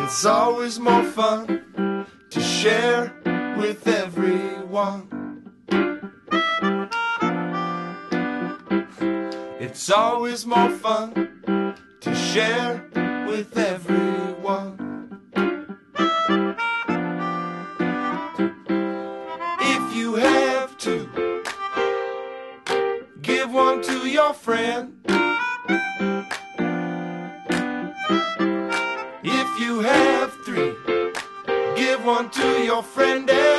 It's always more fun to share with everyone. It's always more fun to share with everyone. If you have two, give one to your friend. If you have three, give one to your friend.